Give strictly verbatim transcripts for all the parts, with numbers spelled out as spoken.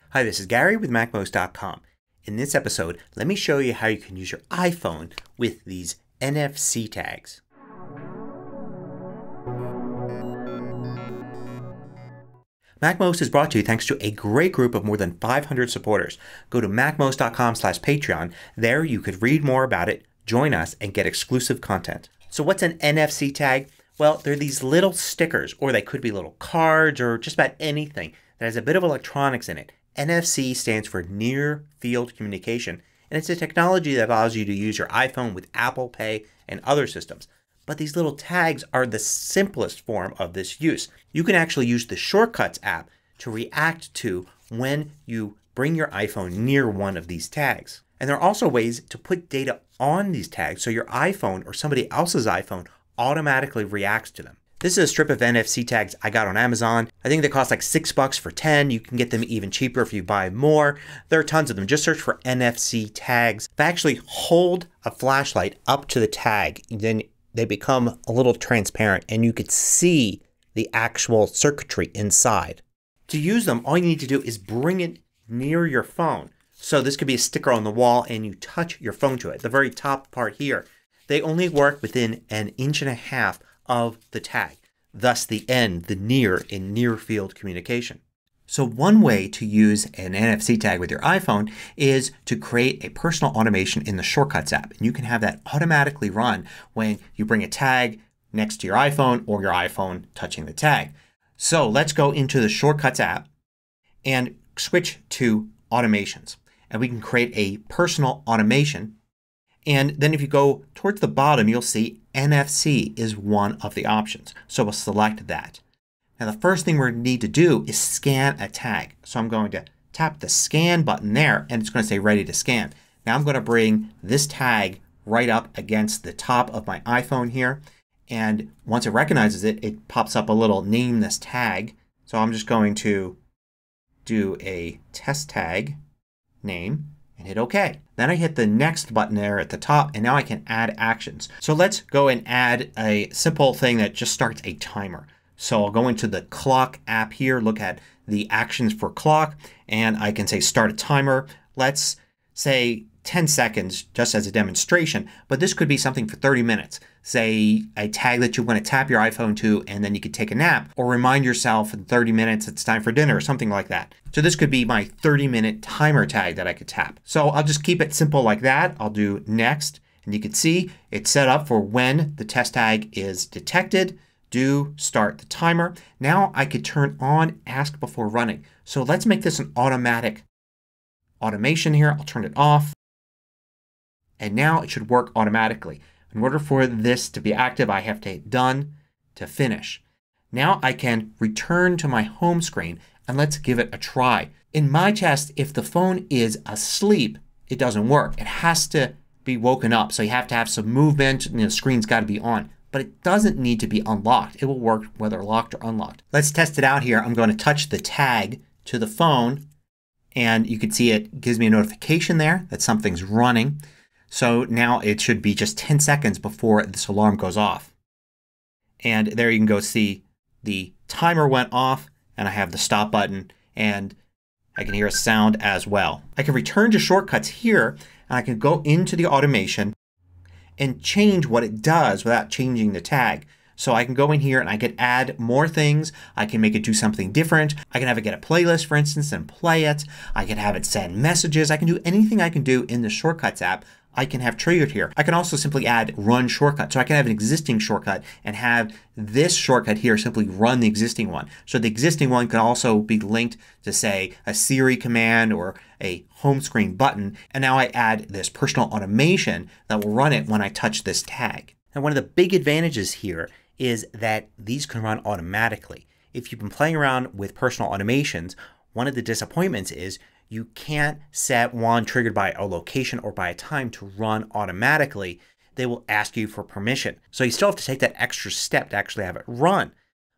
Hi, this is Gary with Mac Most dot com. In this episode, let me show you how you can use your iPhone with these N F C tags. MacMost is brought to you thanks to a great group of more than five hundred supporters. Go to Mac Most dot com slash Patreon. There you could read more about it, join us, and get exclusive content. So what's an N F C tag? Well, they're these little stickers, or they could be little cards, or just about anything that has a bit of electronics in it. N F C stands for Near Field Communication, and it's a technology that allows you to use your iPhone with Apple Pay and other systems. But these little tags are the simplest form of this use. You can actually use the Shortcuts app to react to when you bring your iPhone near one of these tags. And there are also ways to put data on these tags so your iPhone or somebody else's iPhone automatically reacts to them. This is a strip of N F C tags I got on Amazon. I think they cost like six bucks for ten. You can get them even cheaper if you buy more. There are tons of them. Just search for N F C tags. If I actually hold a flashlight up to the tag, then they become a little transparent and you could see the actual circuitry inside. To use them, all you need to do is bring it near your phone. So this could be a sticker on the wall and you touch your phone to it. The very top part here. They only work within an inch and a half of the tag. Thus the N, the near, in near field communication. So one way to use an N F C tag with your iPhone is to create a personal automation in the Shortcuts app. And you can have that automatically run when you bring a tag next to your iPhone or your iPhone touching the tag. So let's go into the Shortcuts app and switch to automations. And we can create a personal automation. And then if you go towards the bottom you'll see N F C is one of the options. So we'll select that. Now the first thing we need to do is scan a tag. So I'm going to tap the scan button there and it's going to say ready to scan. Now I'm going to bring this tag right up against the top of my iPhone here. And once it recognizes it, it pops up a little name this tag. So I'm just going to do a test tag name and hit OK. Then I hit the next button there at the top and now I can add actions. So let's go and add a simple thing that just starts a timer. So I'll go into the clock app here, look at the actions for clock, and I can say start a timer. Let's say ten seconds just as a demonstration, but this could be something for thirty minutes. Say a tag that you want to tap your iPhone to and then you could take a nap or remind yourself in thirty minutes it's time for dinner or something like that. So this could be my thirty minute timer tag that I could tap. So I'll just keep it simple like that. I'll do next and you can see it's set up for when the test tag is detected. Do start the timer. Now I could turn on ask before running. So let's make this an automatic automation here. I'll turn it off. And now it should work automatically. In order for this to be active I have to hit done to finish. Now I can return to my home screen and let's give it a try. In my test if the phone is asleep it doesn't work. It has to be woken up. So you have to have some movement and the screen's got to be on. But it doesn't need to be unlocked. It will work whether locked or unlocked. Let's test it out here. I'm going to touch the tag to the phone and you can see it gives me a notification there that something's running. So now it should be just ten seconds before this alarm goes off. And there you can go see the timer went off and I have the stop button and I can hear a sound as well. I can return to Shortcuts here and I can go into the automation and change what it does without changing the tag. So I can go in here and I can add more things. I can make it do something different. I can have it get a playlist for instance and play it. I can have it send messages. I can do anything I can do in the Shortcuts app I can have triggered here. I can also simply add run shortcut. So I can have an existing shortcut and have this shortcut here simply run the existing one. So the existing one can also be linked to say a Siri command or a home screen button. And now I add this personal automation that will run it when I touch this tag. And one of the big advantages here is that these can run automatically. If you've been playing around with personal automations, one of the disappointments is you can't set one triggered by a location or by a time to run automatically. They will ask you for permission. So you still have to take that extra step to actually have it run. But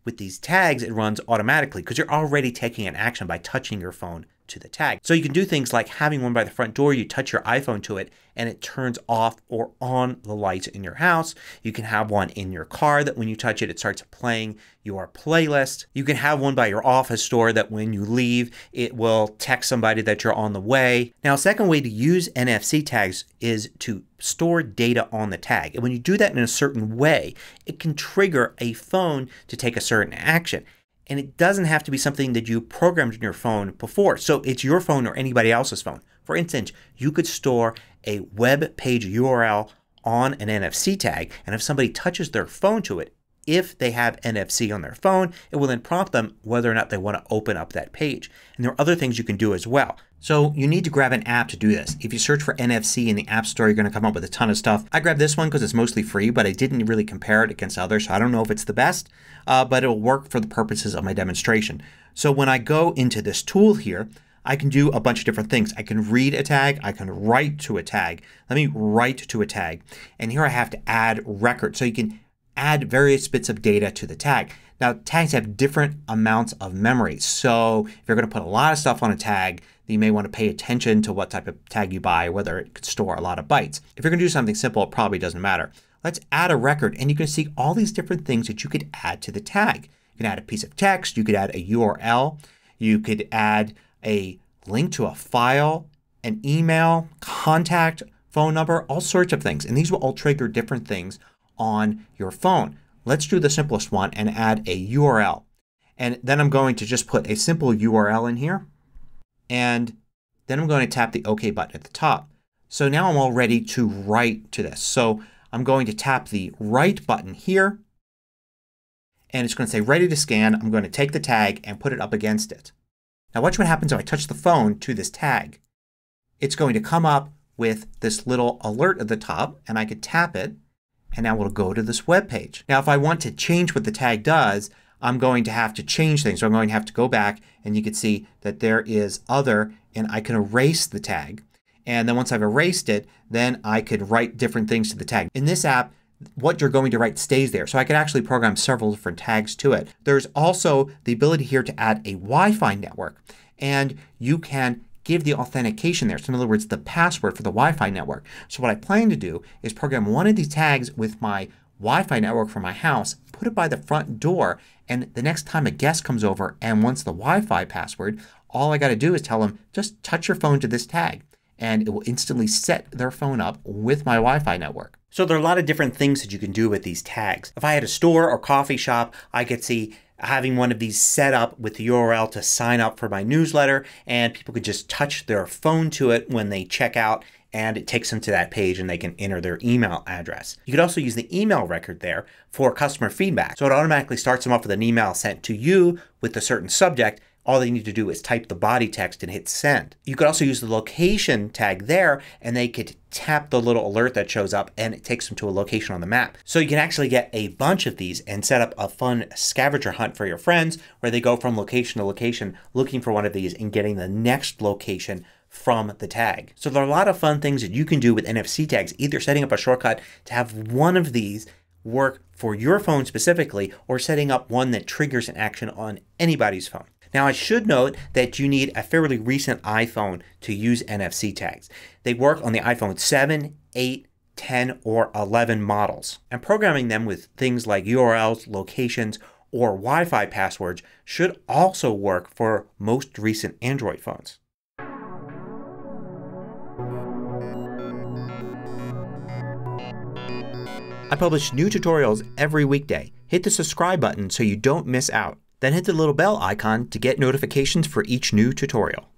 With these tags it runs automatically because you're already taking an action by touching your phone to the tag. So you can do things like having one by the front door. You touch your iPhone to it and it turns off or on the lights in your house. You can have one in your car that when you touch it it starts playing your playlist. You can have one by your office door that when you leave it will text somebody that you're on the way. Now a second way to use N F C tags is to store data on the tag. And when you do that in a certain way it can trigger a phone to take a certain action. And it doesn't have to be something that you programmed in your phone before. So it's your phone or anybody else's phone. For instance, you could store a web page U R L on an N F C tag and if somebody touches their phone to it, if they have N F C on their phone, it will then prompt them whether or not they want to open up that page. And there are other things you can do as well. So you need to grab an app to do this. If you search for N F C in the App Store you're going to come up with a ton of stuff. I grabbed this one because it's mostly free but I didn't really compare it against others so I don't know if it's the best. Uh, but it will work for the purposes of my demonstration. So when I go into this tool here I can do a bunch of different things. I can read a tag. I can write to a tag. Let me write to a tag. And here I have to add record. So you can add various bits of data to the tag. Now tags have different amounts of memory. So if you're going to put a lot of stuff on a tag you may want to pay attention to what type of tag you buy, whether it could store a lot of bytes. If you're going to do something simple it probably doesn't matter. Let's add a record and you can see all these different things that you could add to the tag. You can add a piece of text. You could add a U R L. You could add a link to a file, an email, contact, phone number, all sorts of things. And these will all trigger different things on your phone. Let's do the simplest one and add a U R L. And then I'm going to just put a simple U R L in here. And then I'm going to tap the OK button at the top. So now I'm all ready to write to this. So I'm going to tap the Write button here. And it's going to say ready to scan. I'm going to take the tag and put it up against it. Now watch what happens if I touch the phone to this tag. It's going to come up with this little alert at the top and I could tap it and now it'll go to this web page. Now if I want to change what the tag does I'm going to have to change things. So I'm going to have to go back and you can see that there is other and I can erase the tag. And then once I've erased it then I could write different things to the tag. In this app what you're going to write stays there. So I could actually program several different tags to it. There's also the ability here to add a Wi-Fi network. And you can give the authentication there. So in other words the password for the Wi-Fi network. So what I plan to do is program one of these tags with my Wi-Fi network for my house, put it by the front door, and the next time a guest comes over and wants the Wi-Fi password all I got to do is tell them just touch your phone to this tag and it will instantly set their phone up with my Wi-Fi network. So there are a lot of different things that you can do with these tags. If I had a store or coffee shop I could see having one of these set up with the U R L to sign up for my newsletter and people could just touch their phone to it when they check out and it takes them to that page and they can enter their email address. You could also use the email record there for customer feedback. So it automatically starts them off with an email sent to you with a certain subject. All they need to do is type the body text and hit send. You could also use the location tag there and they could tap the little alert that shows up and it takes them to a location on the map. So you can actually get a bunch of these and set up a fun scavenger hunt for your friends where they go from location to location looking for one of these and getting the next location from the tag. So there are a lot of fun things that you can do with N F C tags, either setting up a shortcut to have one of these work for your phone specifically or setting up one that triggers an action on anybody's phone. Now I should note that you need a fairly recent iPhone to use N F C tags. They work on the iPhone seven, eight, ten, or eleven models. And programming them with things like U R Ls, locations, or Wi-Fi passwords should also work for most recent Android phones. I publish new tutorials every weekday. Hit the subscribe button so you don't miss out. Then hit the little bell icon to get notifications for each new tutorial.